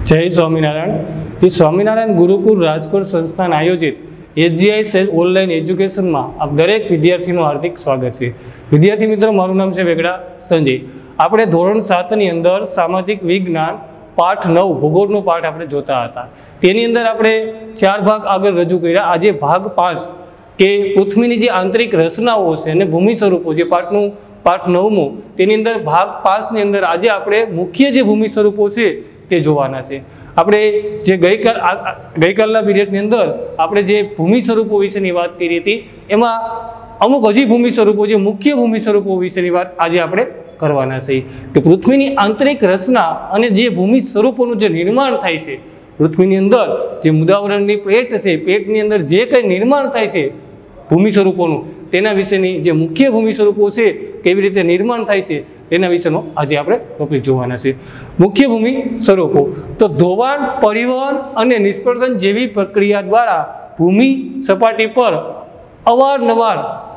जय स्वामीनारायण। श्री स्वामीनारायण गुरुकुल राजकोट संस्थान आयोजित SGI सेज ऑनलाइन एज्युकेशन में आप दरेक विद्यार्थी हार्दिक स्वागत है। विद्यार्थी मित्रों, मारू नाम है वेगड़ा संजय। आपणे धोरण 7 ની અંદર सामाजिक विज्ञान पाठ 9 भूगोळનો पाठ આપણે જોતા હતા। તેની અંદર આપણે 4 ભાગ આગળ રજૂ કર્યા। આજે ભાગ 5 કે પૃથ્વીની જે આંતરિક રચનાઓ છે અને ભૂમિ સ્વરૂપો, જે પાઠ 9મો, તેની અંદર ભાગ 5 ની અંદર આજે આપણે મુખ્ય જે ભૂમિ સ્વરૂપો છે તે જોવાના છે। આપણે જે ગઈકાલના પીરિયડની અંદર આપણે જે ભૂમિ સ્વરૂપો વિશેની વાત કરી હતી, એમાં અમુક હજી ભૂમિ સ્વરૂપો, જે મુખ્ય ભૂમિ સ્વરૂપો વિશેની વાત આજે આપણે કરવાના છે કે પૃથ્વીની આંતરિક રચના અને જે ભૂમિ સ્વરૂપોનું જે નિર્માણ થાય છે, પૃથ્વીની અંદર જે મુદાવરણની પ્લેટ છે, પ્લેટની અંદર જે કંઈ નિર્માણ થાય છે ભૂમિ સ્વરૂપોનું, તેના વિશેની જે મુખ્ય ભૂમિ સ્વરૂપો છે, કેવી રીતે નિર્માણ થાય છે તેના વિશેનો આજે આપણે ટોપિક જોવાના છે। મુખ્ય ભૂમિ સ્વરૂપો તો ધોવાણ, પરિવહન અને નિષ્પર્શન જેવી પ્રક્રિયા દ્વારા ભૂમિ સપાટી પર અવારનવાર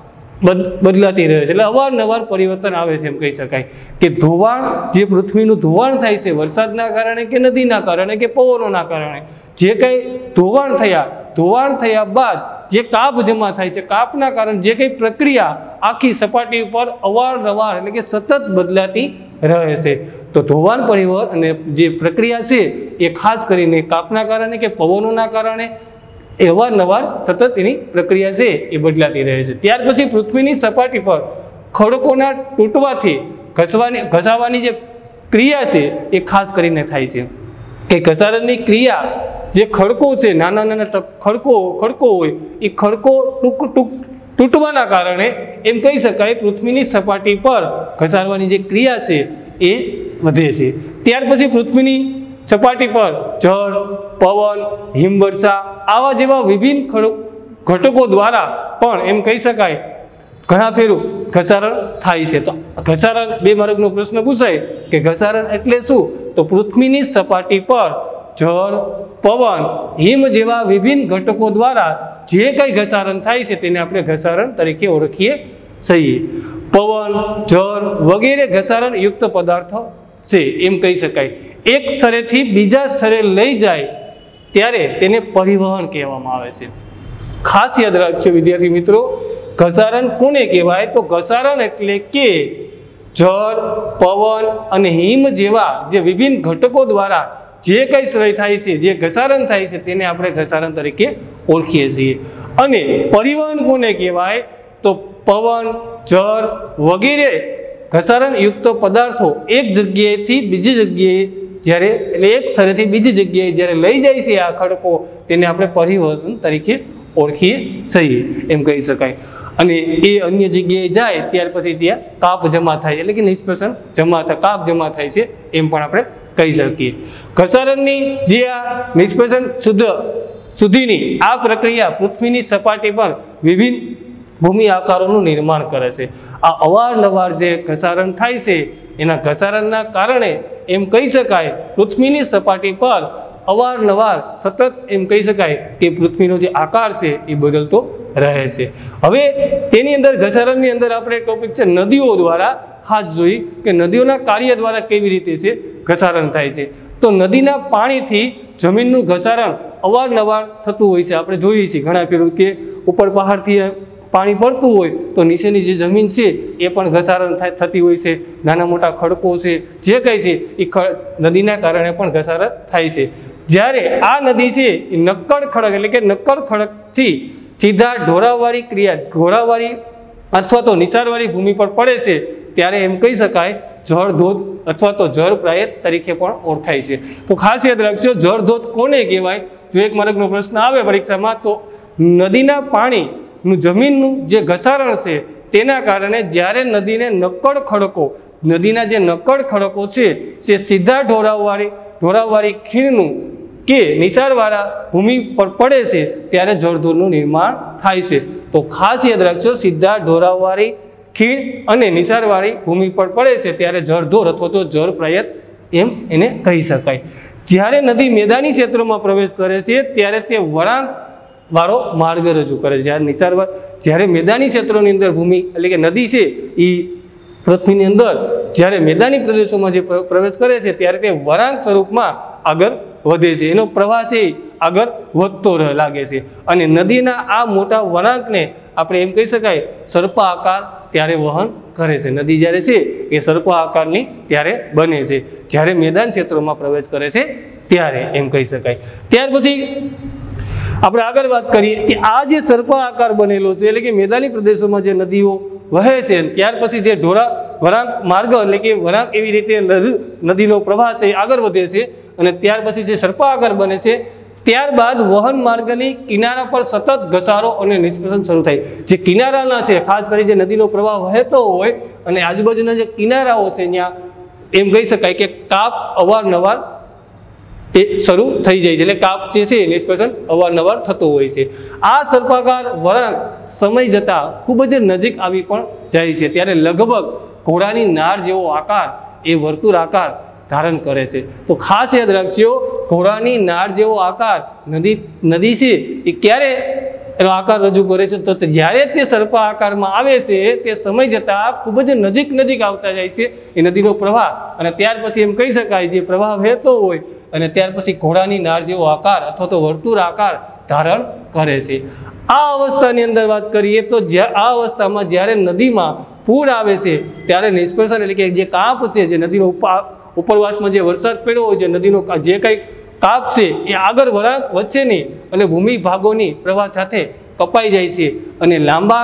બદલાતી રહે છે, એટલે અવારનવાર પરિવર્તન આવે છે। એમ કહી શકાય કે ધોવાણ, જે પૃથ્વીનું ધોવાણ થાય છે વરસાદના કારણે કે નદીના કારણે કે પવનોના કારણે, જે કંઈ ધોવાણ થયા બાદ જે કાપ જમા થાય છે, કાપના કારણે જે કંઈ પ્રક્રિયા આખી સપાટી ઉપર અવારનવાર એટલે કે સતત બદલાતી રહે છે। તો ધોવાણ, પરિવહન અને જે પ્રક્રિયા છે એ ખાસ કરીને કાપના કારણે કે પવનોના કારણે અવારનવાર સતત એની પ્રક્રિયા છે એ બદલાતી રહે છે। ત્યાર પછી પૃથ્વીની સપાટી પર ખડકોના તૂટવાથી ઘસાવાની જે ક્રિયા છે એ ખાસ કરીને થાય છે કે ઘસારણની ક્રિયા, જે ખડકો છે, નાના નાના ખડકો હોય, એ ખડકો તૂટવાના કારણે એમ કહી શકાય પૃથ્વીની સપાટી પર ઘસારવાની જે ક્રિયા છે એ વધે છે। ત્યાર પછી પૃથ્વીની સપાટી પર જળ, પવન, હિમવર્ષા આવા જેવા વિભિન્ન ઘટકો દ્વારા પણ એમ કહી શકાય ઘણા ફેરું ઘસારણ થાય છે। તો ઘસારણ, બે માર્ગનો પ્રશ્ન પૂછાય કે ઘસારણ એટલે શું? તો પૃથ્વીની સપાટી પર જળ, પવન, હિમ જેવા વિભિન્ન ઘટકો દ્વારા જે કંઈ ઘસારણ થાય છે તેને આપણે ઘસારણ તરીકે ઓળખીએ છીએ। પવન, જળ વગેરે ઘસારણ યુક્ત પદાર્થો છે એમ કહી શકાય। એક સ્થળેથી બીજા સ્થળે લઈ જાય ત્યારે તેને પરિવહન કહેવામાં આવે છે। ખાસ યાદ રાખજો વિદ્યાર્થી મિત્રો, ઘસારણ કોને કહેવાય? તો ઘસારણ એટલે કે જળ, પવન અને હિમ જેવા જે વિભિન્ન ઘટકો દ્વારા જે કંઈ શ્રય થાય છે, જે ઘસારણ થાય છે, તેને આપણે ઘસારણ તરીકે ઓળખીએ છીએ। અને પરિવહન કોને કહેવાય? તો પવન, જળ વગેરે ઘસારણ યુક્ત પદાર્થો એક જગ્યાએથી બીજી જગ્યાએ જ્યારે, એટલે એક સ્થળેથી બીજી જગ્યાએ જ્યારે લઈ જાય છે આ ખડકો, તેને આપણે પરિવહન તરીકે ઓળખીએ છીએ એમ કહી શકાય। અને એ અન્ય જગ્યાએ જાય ત્યાર પછી ત્યાં કાપ જમા થાય, એટલે કે નિષ્પર્ષણ જમા થાય, કાપ જમા થાય છે એમ પણ આપણે કહી શકીએ। ઘસારણની જે આ નિષ્પર્ષણ સુધીની આ પ્રક્રિયા પૃથ્વીની સપાટી પર વિભિન્ન ભૂમિ આકારોનું નિર્માણ કરે છે। આ અવારનવાર જે ઘસારણ થાય છે એના ઘસારણના કારણે એમ કહી શકાય પૃથ્વીની સપાટી પર અવારનવાર સતત એમ કહી શકાય કે પૃથ્વીનો જે આકાર છે એ બદલતો રહે છે। હવે તેની અંદર ઘસારણની અંદર આપણે ટોપિક છે નદીઓ દ્વારા ખાસ જોઈ કે નદીઓના કાર્ય દ્વારા કેવી રીતે છે ઘસારણ થાય છે। તો નદીના પાણીથી જમીનનું ઘસારણ અવારનવાર થતું હોય છે। આપણે જોઈએ છીએ ઘણા ફેરું કે ઉપર પહાડથી પાણી પડતું હોય તો નીચેની જે જમીન છે એ પણ ઘસારણ થતી હોય છે, નાના મોટા ખડકો છે, જે કંઈ છે એ નદીના કારણે પણ ઘસારણ થાય છે। જ્યારે આ નદી છે એ નક્કર ખડક એટલે કે નક્કર ખડકથી સીધા ઢોળાવવાળી અથવા તો નિચાણવાળી ભૂમિ પર પડે છે ત્યારે એમ કહી શકાય જળધોધ અથવા તો જળપ્રાયત તરીકે પણ ઓળખાય છે। તો ખાસ યાદ રાખજો, જળધોધ કોને કહેવાય? જો એક માર્ગનો પ્રશ્ન આવે પરીક્ષામાં તો નદીના પાણીનું જમીનનું જે ઘસારણ છે તેના કારણે જ્યારે નદીના જે નક્કર ખડકો છે તે સીધા ઢોળાવવાળી ખીણનું કે નિચાણવાળા ભૂમિ પર પડે છે ત્યારે જળધોધનું નિર્માણ થાય છે। તો ખાસ યાદ રાખજો, સીધા ઢોળાવવાળી ખીણ અને નિચાણવાળી ભૂમિ પર પડે છે ત્યારે જળધોધ અથવા તો જળપ્રાયત એમ એને કહી શકાય। જ્યારે નદી મેદાની ક્ષેત્રોમાં પ્રવેશ કરે છે ત્યારે તે વળાંક વાળો માર્ગ રજૂ કરે છે। જ્યારે મેદાની ક્ષેત્રોની અંદર ભૂમિ એટલે કે નદી છે એ પૃથ્વીની અંદર જ્યારે મેદાની પ્રદેશોમાં જે પ્રવેશ કરે છે ત્યારે તે વળાંક સ્વરૂપમાં આગળ વધે છે, એનો પ્રવાહ છે આગળ વધતો લાગે છે અને નદીના આ મોટા વળાંકને આપણે એમ કહી શકાય સર્પા આકાર ત્યારે વહન કરે છે. નદી જ્યારે છે એ સર્પા આકારની ત્યારે બને છે જ્યારે મેદાન ક્ષેત્રોમાં પ્રવેશ કરે છે ત્યારે, એમ કહી શકાય. ત્યાર પછી આપણે આગળ વાત કરીએ કે આ જે સર્પા આકાર બનેલો છે એટલે કે મેદાની પ્રદેશોમાં જે નદીઓ વહે છે ત્યાર પછી જે વળાંક માર્ગ એટલે કે વળાંક એવી રીતે નદીનો પ્રવાહ છે આગળ વધે છે અને ત્યાર પછી જે સર્પા આકાર બને છે ત્યારબાદ વહન માર્ગની કિનારા પર સતત ઘસારો અને નિષ્પેષણ શરૂ થાય. જે કિનારાના છે ખાસ કરી જે નદીનો પ્રવાહ વહેતો હોય અને આજુબાજુના જે કિનારાઓ છે ત્યાં એમ કહી શકાય કે કાપ અવારનવાર એ શરૂ થઈ જાય છે, એટલે કાપ જે છે નિષ્પેષણ અવારનવાર થતું હોય છે. આ સર્પાકાર વળાંક સમય જતાં ખૂબ જ નજીક આવી પણ જાય છે ત્યારે લગભગ ઘોડાની નાળ જેવો આકાર એ વર્તુળ આકાર ધારણ કરે છે. તો ખાસ યાદ રાખજો, ઘોડાની નાળ જેવો આકાર નદી છે એ ક્યારે એનો આકાર રજૂ કરે છે તો જ્યારે તે સર્પા આકારમાં આવે છે તે સમય જતાં ખૂબ જ નજીક આવતા જાય છે એ નદીનો પ્રવાહ અને ત્યાર પછી એમ કહી શકાય જે પ્રવાહ વહેતો હોય અને ત્યાર પછી ઘોડાની નાળ જેવો આકાર અથવા તો વર્તુળ આકાર ધારણ કરે છે. આ અવસ્થાની અંદર વાત કરીએ તો આ અવસ્થામાં જ્યારે નદીમાં પૂર આવે છે ત્યારે નિષ્પેષણ એટલે કે જે કાપ છે જે નદીનો ઉપરવાસમાં જે વરસાદ પડ્યો હોય જે નદીનો જે કંઈ કાપ છે એ આગળ વળાંક વચ્ચેની અને ભૂમિ ભાગોની પ્રવાહ સાથે કપાઈ જાય છે અને લાંબા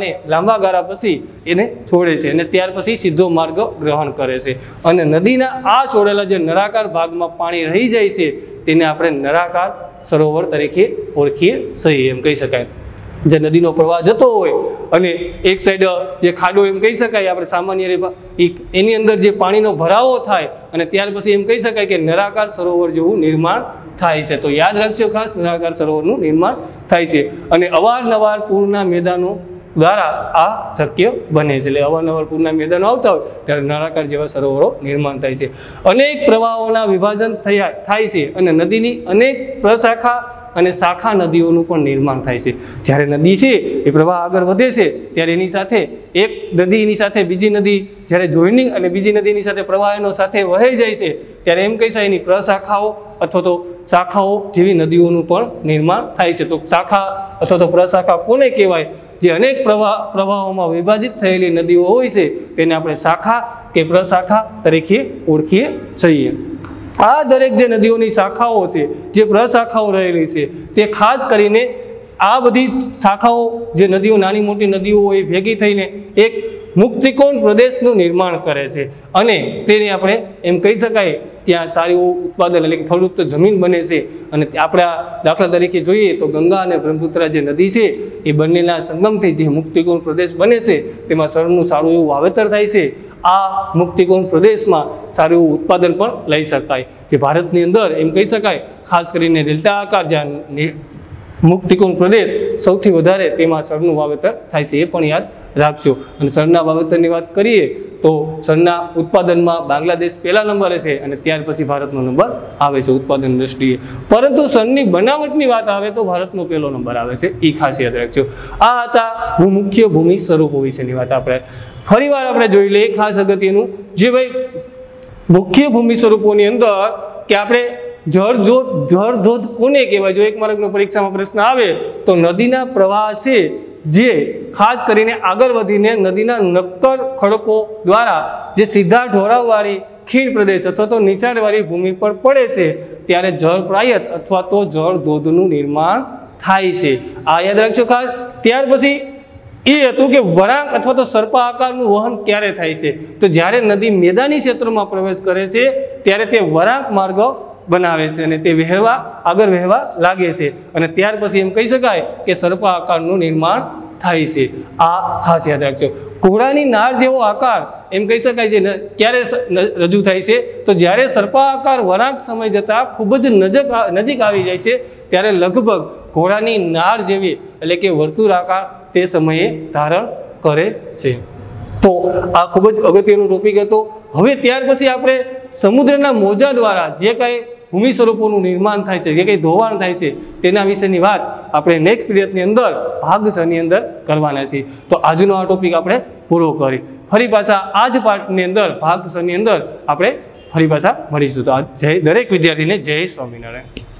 ગાળા પછી એને છોડે છે અને ત્યાર પછી સીધો માર્ગ ગ્રહણ કરે છે અને નદીના આ છોડેલા જે નળાકાર ભાગમાં પાણી રહી જાય છે તેને આપણે નળાકાર સરોવર તરીકે ઓળખીએ છીએ, એમ કહી શકાય. જે નદીનો પ્રવાહ જતો હોય અને એક સાઈડ જે ખાડો એમ કહી શકાય આપણે સામાન્ય એની અંદર જે પાણીનો ભરાવો થાય અને ત્યાર પછી એમ કહી શકાય કે નળાકાર સરોવર જેવું નિર્માણ થાય છે. તો યાદ રાખજો ખાસ નળાકાર સરોવરનું નિર્માણ થાય છે અને અવારનવાર પૂરના મેદાનો દ્વારા આ શક્ય બને છે. એટલે અવારનવાર પૂરના મેદાનો આવતા હોય ત્યારે નળાકાર જેવા સરોવરો નિર્માણ થાય છે. અનેક પ્રવાહોના વિભાજન થાય છે અને નદીની અનેક પ્રશાખા અને શાખા નદીઓનું પણ નિર્માણ થાય છે. જ્યારે નદી છે એ પ્રવાહ આગળ વધે છે ત્યારે એની સાથે એક નદીની સાથે બીજી નદી જ્યારે જોઈનિંગ અને બીજી નદીની સાથે પ્રવાહ એનો સાથે વહી જાય છે ત્યારે એમ કહી શકાય એની પ્રશાખાઓ અથવા તો શાખાઓ જેવી નદીઓનું પણ નિર્માણ થાય છે. તો શાખા અથવા તો પ્રશાખા કોને કહેવાય? જે અનેક પ્રવાહોમાં વિભાજિત થયેલી નદીઓ હોય છે તેને આપણે શાખા કે પ્રશાખા તરીકે ઓળખીએ છીએ. આ દરેક જે નદીઓની શાખાઓ છે જે પ્રશાખાઓ રહેલી છે તે ખાસ કરીને આ બધી શાખાઓ જે નદીઓ નાની મોટી નદીઓ હોય ભેગી થઈને એક મુક્તિકોણ પ્રદેશનું નિર્માણ કરે છે અને તેને આપણે એમ કહી શકાય ત્યાં સારું ઉત્પાદન એટલે કે ફળદ્રુપ જમીન બને છે. અને આપણા દાખલા તરીકે જોઈએ તો ગંગા અને બ્રહ્મપુત્રા જે નદી છે એ બંનેના સંગમથી જે મુક્તિકોણ પ્રદેશ બને છે તેમાં સરનું સારું એવું વાવેતર થાય છે. આ મુક્તિકોણ પ્રદેશમાં સારું એવું ઉત્પાદન પણ લઈ શકાય. જે ભારતની અંદર એમ કહી શકાય ખાસ કરીને ડેલ્ટા આકાર જ્યાં મુક્તિકોણ પ્રદેશ સૌથી વધારે તેમાં સરનું વાવેતર થાય છે, એ પણ યાદ રાખજો. અને સરના વાવેતરની વાત કરીએ તો સરના ઉત્પાદનમાં બાંગ્લાદેશ પહેલા નંબરે છે અને ત્યાર પછી ભારતનો નંબર આવે છે ઉત્પાદન દ્રષ્ટિએ. પરંતુ સરની બનાવટની વાત આવે તો ભારતનો પહેલો નંબર આવે છે, એ ખાસ યાદ રાખજો. આ હતા મુખ્ય ભૂમિ સ્વરૂપો વિશેની વાત. આપણે ફરીવાર આપણે જોઈ લઈએ ખાસ અગત્યનું જે ભાઈ મુખ્ય ભૂમિ સ્વરૂપોની અંદર કે આપણે જળધોધ કોને કહેવાય? જો એક માર્કનો પરીક્ષામાં પ્રશ્ન આવે તો નદીના પ્રવાહ છે જે ખાસ કરીને આગળ વધીને નદીના નક્કર ખડકો દ્વારા જે સીધા ઢોળાવવાળી ખીણ પ્રદેશ અથવા તો નીચાણવાળી ભૂમિ પર પડે છે ત્યારે જળપ્રાયત અથવા તો જળધોધનું નિર્માણ થાય છે. આ યાદ રાખજો ખાસ. ત્યાર પછી એ હતું કે વળાંક અથવા તો સર્પા આકારનું વહન ક્યારે થાય છે? તો જ્યારે નદી મેદાની ક્ષેત્રમાં પ્રવેશ કરે છે ત્યારે તે વળાંક માર્ગ બનાવે છે અને તે આગળ વહેવા લાગે છે અને ત્યાર પછી એમ કહી શકાય કે સર્પા આકારનું નિર્માણ થાય છે. આ ખાસ યાદ રાખજો. ઘોડાની નાળ જેવો આકાર એમ કહી શકાય છે ક્યારે રજૂ થાય છે? તો જ્યારે સર્પા આકાર વળાંક સમય જતાં ખૂબ જ નજીક આવી જાય છે ત્યારે લગભગ ઘોડાની નાળ જેવી એટલે કે વર્તુળ આકાર તે સમયે ધારણ કરે છે. તો આ ખૂબ જ અગત્યનો ટોપિક હતો. હવે ત્યાર પછી આપણે સમુદ્રના મોજા દ્વારા જે કાંઈ ભૂમિ સ્વરૂપોનું નિર્માણ થાય છે, જે કંઈ ધોવાણ થાય છે તેના વિશેની વાત આપણે નેક્સ્ટ પીરિયડની અંદર ભાગ સની અંદર કરવાના છીએ. તો આજનો આ ટોપિક આપણે પૂરો કરી ફરી પાછા આ જ પાર્ટની અંદર ભાગ સની અંદર આપણે ફરી પાછા મળીશું. તો દરેક વિદ્યાર્થીને જય સ્વામિનારાયણ.